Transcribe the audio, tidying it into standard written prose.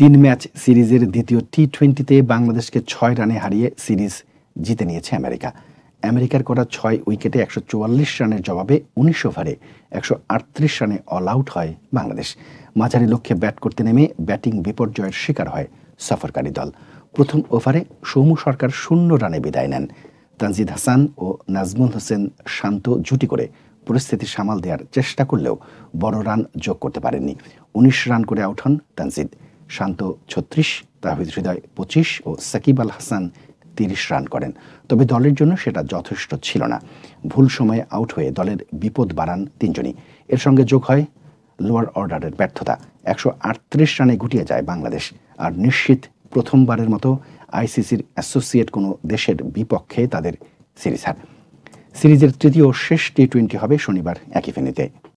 3 match সিরিজের দ্বিতীয় টি-20তে বাংলাদেশকে 6 রানে হারিয়ে সিরিজ জিতে নিয়েছে আমেরিকা। আমেরিকার করা 6 উইকেটে 144 রানের জবাবে 19 ওভারে 138 রানে অল আউট হয় বাংলাদেশ। মাঝারি লক্ষ্যে ব্যাট করতে নেমে ব্যাটিং বিপর্যয়ের শিকার হয় সফরকারী দল। প্রথম ওভারে সৌম্য সরকার 0 রানে বিদায় নেন। তানজিদ হাসান ও নাজমুল হোসেন শান্ত জুটি করে পরিস্থিতি সামাল দেওয়ার চেষ্টা করলেও বড় রান যোগ করতে পারেননি। 19 রান করে আউট হন তানজিদ। শান্ত 36, তাহিদ হৃদয় 25 ও সাকিব আল হাসান 30 রান করেন। তবে দলের জন্য সেটা যথেষ্ট ছিল না। ভুল সময়ে আউট হয়ে দলের বিপদ বাড়ান 3 জনই। এর সঙ্গে যোগ হয় লোয়ার অর্ডারের ব্যর্থতা। 138 রানে গুটিয়ে যায় বাংলাদেশ। আর নিশ্চিত প্রথমবারের মতো আইসিসির অ্যাসোসিয়েট কোনো দেশের বিপক্ষে তাদের সিরিজ হার। সিরিজের তৃতীয় শেষ টি-20 হবে শনিবার একই ভেন্যুতে।